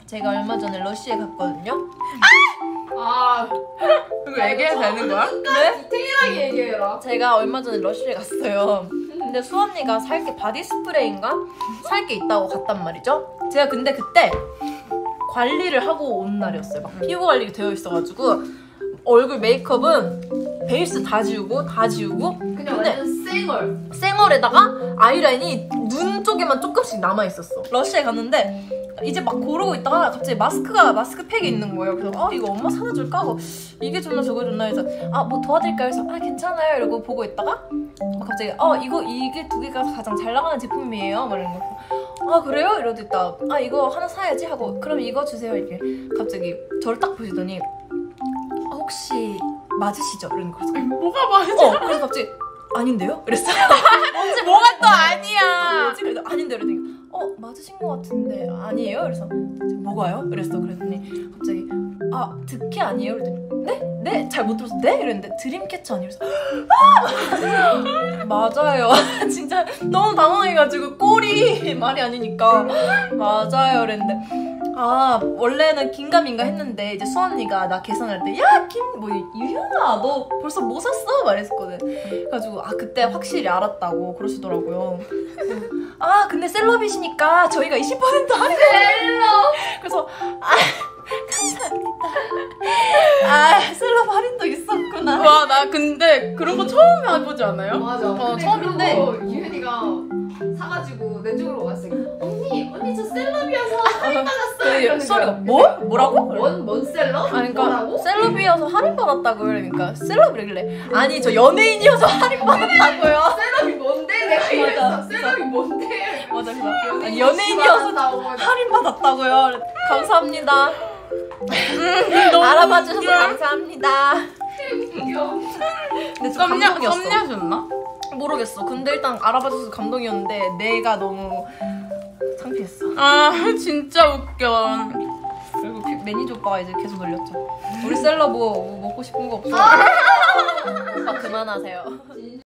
제가 얼마 전에 러쉬에 갔거든요. 이거 얘기해도 되는 거야? 네? 디테일하게 얘기해라. 제가 얼마 전에 러쉬에 갔어요. 근데 수언니가 살 게 바디 스프레이인가? 살 게 있다고 갔단 말이죠. 제가 근데 그때 관리를 하고 온 날이었어요. 막 피부 관리가 되어 있어가지고 얼굴 메이크업은 베이스 다 지우고 그냥 완전 쌩얼. 쌩얼에다가 아이라인이 눈 쪽에만 조금씩 남아있었어. 러쉬에 갔는데 이제 막 고르고 있다가 갑자기 마스크팩이 있는 거예요. 그래서 이거 엄마 사다 줄까 하고 이게 좋나 저거 좋나 해서 뭐 도와드릴까요? 해서 괜찮아요 이러고 보고 있다가 갑자기 이게 두 개가 가장 잘 나가는 제품이에요 막 이런 거. 그래요? 이러고 있다가 이거 하나 사야지 하고 그럼 이거 주세요 이렇게 갑자기 저를 딱 보시더니 혹시 맞으시죠? 이런 거. 뭐가 맞아? 그래서 갑자기 아닌데요? 이랬어요. 언제 뭐가 또 아니야? 그래서 아닌데 이러더니 맞으신 것 같은데 아니에요? 그래서 뭐가요? 그랬어. 그랬더니 갑자기 득해 아니에요? 그랬더니 네? 잘 못 들어서 네? 이랬는데 드림캐쳐 아니에요? 그래서 맞아요. 진짜 너무 당황해가지고 꼴이 말이 아니니까 맞아요 이랬는데 원래는 긴가민가 했는데 이제 수언니가 나 계산할 때 유현아 너 벌써 뭐 샀어? 말했었거든. 그래가지고 그때 확실히 알았다고 그러시더라고요. 근데 셀럽이시니까 저희가 20% 할인. 셀럽. 그래서 감사합니다. 셀럽 할인도 있었구나. 와, 나 근데 그런 거 처음 해보지 않아요? 맞아. 근데 처음인데 유현이가 사가지고 내 쪽으로 왔어. 언니 저 셀럽이어서 할인 받았어요. 이러는 수아가 거야. 뭐라고? 뭔 셀럽? 그러니까 뭐라고? 셀럽이어서 할인 받았다고 그러니까 셀럽이길래 아니 저 연예인이어서 할인 받았다고요. 셀럽이 뭔데? 내가 이랬어. 셀럽이 뭔데? 맞아. 연예인이어서 할인 받았다고요. 감사합니다. 알아봐 주셔서 감사합니다. 근데 저 감동이었어. 썸녀셨나? 모르겠어. 근데 일단 알아봐 줘서 감동이었는데 내가 너무 창피했어. 진짜 웃겨. 그리고 매니저 오빠가 이제 계속 놀렸죠. 우리 셀러 뭐 먹고 싶은 거 없어? 오빠 그만하세요.